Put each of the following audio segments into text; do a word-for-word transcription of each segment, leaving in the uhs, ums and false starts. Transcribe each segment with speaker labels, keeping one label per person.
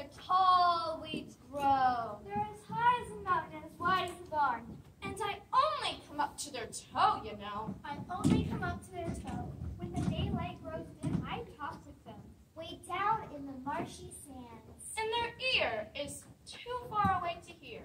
Speaker 1: their tall weeds grow.
Speaker 2: They're as high as a mountain and as wide as a barn.
Speaker 1: And I only come up to their toe, you know.
Speaker 2: I only come up to their toe. When the daylight grows dim, I talk with them. Way down in the marshy sands.
Speaker 1: And their ear is too far away to hear.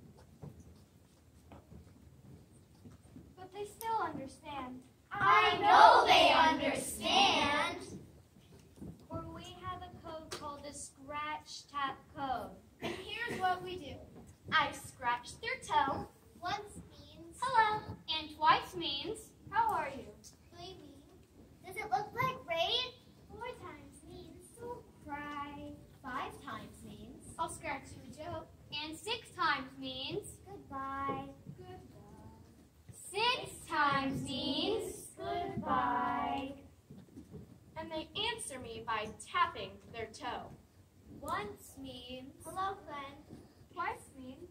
Speaker 2: But they still understand.
Speaker 3: I know they understand.
Speaker 2: For we have a code called the Scratch Tap Code. And here's what we do.
Speaker 3: I scratched their toe.
Speaker 2: Once means
Speaker 3: Hello. And twice means
Speaker 2: how are you?
Speaker 3: Three means does it look like rain?
Speaker 2: Four times means don't cry.
Speaker 3: Five times means
Speaker 2: I'll scratch you a joke.
Speaker 3: and six times means
Speaker 2: Goodbye. Goodbye.
Speaker 3: six times means
Speaker 2: Goodbye.
Speaker 1: And they answer me by tapping their toe.
Speaker 2: Once means
Speaker 3: hello, friend.
Speaker 2: twice means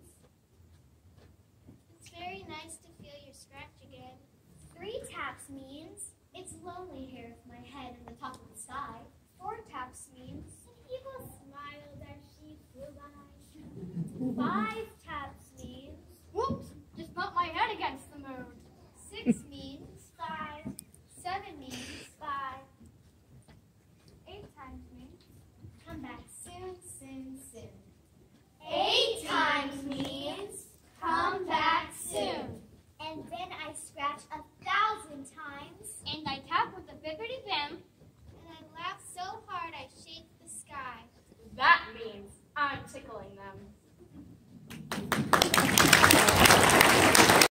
Speaker 3: It's very nice to feel your scratch again.
Speaker 2: three taps means
Speaker 3: It's lonely here with my head in the top of the sky.
Speaker 2: four taps means